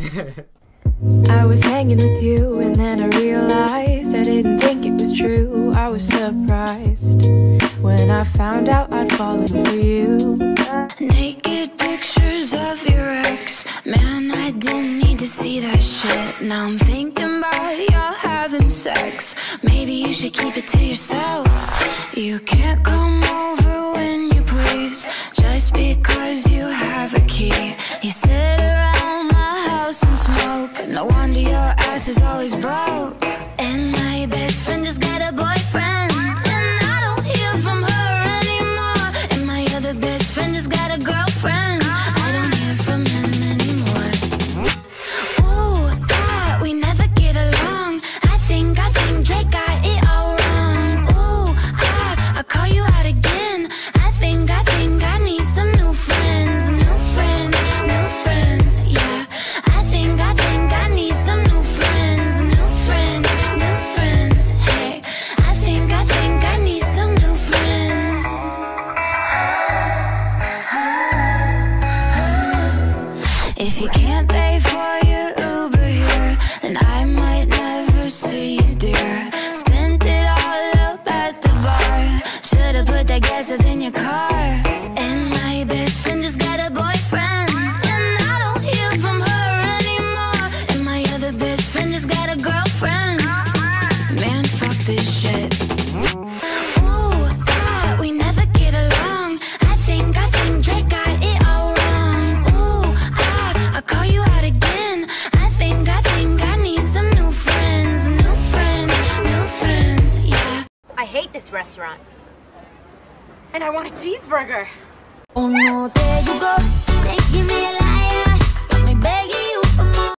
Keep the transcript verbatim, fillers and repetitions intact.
I was hanging with you and then I realized I didn't think it was true. I was surprised when I found out I'd fallen for you. Naked pictures of your ex, man, I didn't need to see that shit. Now I'm thinking about y'all having sex. Maybe you should keep it to yourself. You can't come over when you please, just because you have a key. You sit around my house and smoke, no wonder your ass is always broke. And my best friend just got a boyfriend, and I don't hear from her anymore. And my other best friend just got a girlfriend, I don't hear from him anymore. Ooh, ah, we never get along. I think, I think Drake got it all wrong. Ooh, ah, I call you out again. I think, I think I need some new friends. New friends, new friends, yeah. I think, I think I need some new friends. New friends, new friends, hey. I think, I think I need some new friends. If you can't pay for your Uber here, then I might never see you, dear. Spent it all up at the bar, should've put that gas up in your car. And my best friend just got a boyfriend, and I don't hear from her anymore. And my other best friend just got a girlfriend. Man, fuck this shit. Ooh, ah, we never get along. I think, I think Drake got it all wrong. Ooh, ah, I call you out again. I think, I think I need some new friends. New friends, new friends, yeah. I hate this restaurant. And I want a cheeseburger. Oh no, there you go. They give me a